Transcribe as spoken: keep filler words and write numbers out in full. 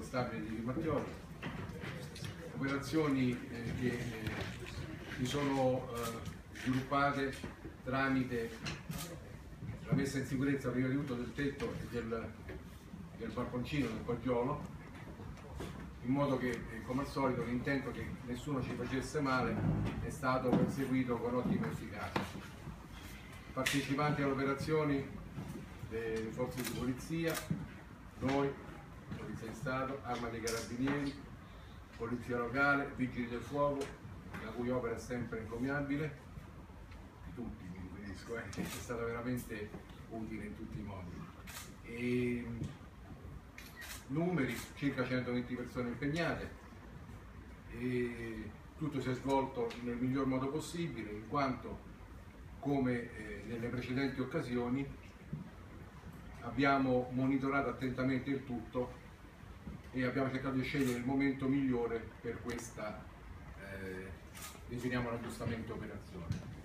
stabile di Mattioli, operazioni eh, che eh, si sono eh, sviluppate tramite la messa in sicurezza prima di tutto del tetto e del, del balconcino del poggiolo, in modo che, eh, come al solito, l'intento che nessuno ci facesse male è stato perseguito con ottima efficacia. Partecipanti alle operazioni, le forze di polizia, noi, Polizia di Stato, Arma dei Carabinieri, Polizia Locale, Vigili del Fuoco, la cui opera è sempre encomiabile, tutti mi riferisco, eh, è stata veramente utile in tutti i modi. E, numeri, circa centoventi persone impegnate, e tutto si è svolto nel miglior modo possibile, in quanto, come eh, nelle precedenti occasioni, abbiamo monitorato attentamente il tutto e abbiamo cercato di scegliere il momento migliore per questa, eh, definiamola giustamente, operazione.